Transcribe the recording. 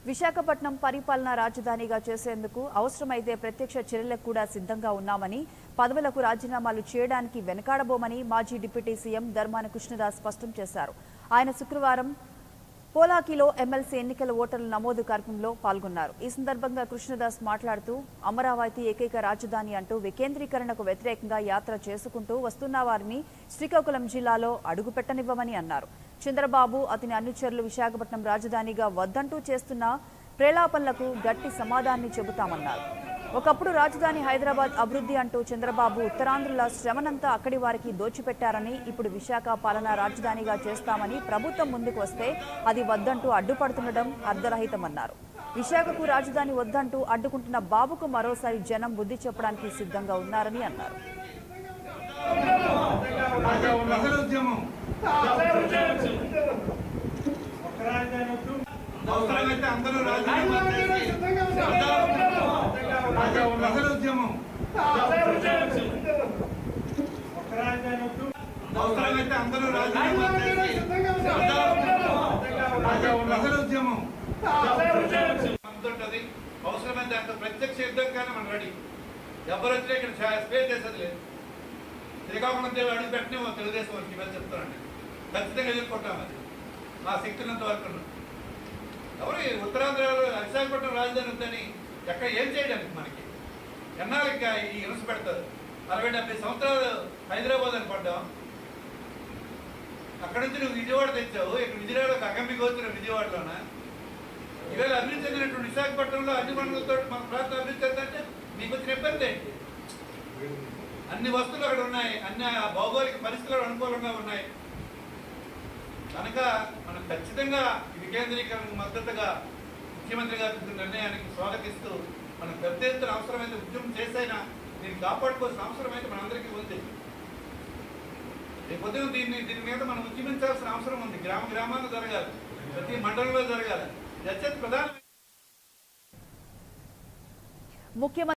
విశాఖపట్నం పరిపాలనా రాజధానిగా చేసేందుకు అవసరమైతే ప్రత్యక్ష చర్యలకు కూడా సిద్ధంగా ఉన్నామని, పదవులకు రాజీనామాలు చేయడానికి వెనకాడబోమని మాజీ డిప్యూటీ సీఎం ధర్మాన కృష్ణదాస్ స్పష్టం చేశారు. ఆయన శుక్రవారం పోలాకిలో ఎమ్మెల్సీ ఎన్నికల ఓటర్ల నమోదు కార్యక్రమంలో పాల్గొన్నారు. ఈ సందర్భంగా కృష్ణదాస్ మాట్లాడుతూ అమరావతి ఏకైక రాజధాని అంటూ వికేంద్రీకరణకు వ్యతిరేకంగా యాత్ర చేసుకుంటూ వస్తున్న వారిని శ్రీకాకుళం జిల్లాలో అడుగుపెట్టనివ్వమని అన్నారు. చంద్రబాబు అతని అనుచరులు విశాఖపట్నం రాజధానిగా వద్దంటూ చేస్తున్న ప్రేలాపనలకు గట్టి సమాధానాన్ని చెబుతామన్నారు. ఒకప్పుడు రాజధాని హైదరాబాద్ అభివృద్ధి అంటూ చంద్రబాబు ఉత్తరాంధ్రుల శ్రమనంతా అక్కడి వారికి దోచిపెట్టారని, ఇప్పుడు విశాఖ పాలనా రాజధానిగా చేస్తామని ప్రభుత్వం ముందుకు వస్తే అది వద్దంటూ అడ్డుపడుతుండడం అర్ధరహితమన్నారు. విశాఖకు రాజధాని వద్దంటూ అడ్డుకుంటున్న బాబుకు మరోసారి జనం బుద్ధి చెప్పడానికి సిద్ధంగా ఉన్నారని అన్నారు. అవసరమైన దాంట్లో ప్రత్యక్ష యుద్ధంగానే మనం రెడీ. ఎవరు వచ్చినా ఇక్కడ స్పేస్ చేసేది లేదు. శ్రీకాకుళం దేవి అడుగు పెట్టినే తెలుగుదేశం వారికి ఇవాళ చెప్తానండి. ఖచ్చితంగా ఎదుర్కొంటాం. అది మా శక్తినంత వరకు. ఎవరు ఉత్తరాంధ్రలో విశాఖపట్నం రాజధాని ఉందని ఎక్కడ ఏం చేయడానికి మనకి ఎన్నాళ్ళకి ఈ హింస పెడతారు. 60-70 సంవత్సరాలు హైదరాబాద్ అని పడ్డాం. అక్కడ నుంచి నువ్వు విజయవాడ తెచ్చావు. ఇక్కడ విజయవాడకు అగమ్మికి వచ్చిన విజయవాడలోన ఈవేళ అభివృద్ధి చెందినటువంటి విశాఖపట్నంలో అన్ని మండలతో మన ప్రాంతం అభివృద్ధి చెందంటే మీకు వచ్చిన ఇబ్బంది ఏంటి? అన్ని వస్తువులు అక్కడ ఉన్నాయి. అన్ని భౌగోళిక పరిస్థితులు అనుకూలంగా ఉన్నాయి. కనుక మనం ఖచ్చితంగా ఈ వికేంద్రీకరణకు మద్దతుగా ముఖ్యమంత్రి గారి నిర్ణయానికి స్వాగతిస్తూ మనం పెద్ద ఎత్తున అవసరమైతే ఉద్యమం చేసైనా దీన్ని కాపాడుకోవాల్సిన అవసరం అయితే మనందరికీ ఉంది. రేపొద్దున దీని మీద మనం ఉద్యమించాల్సిన అవసరం ఉంది. గ్రామాల్లో జరగాలి, ప్రతి మండలంలో జరగాలి. ఇది అత్యంత ప్రధాన.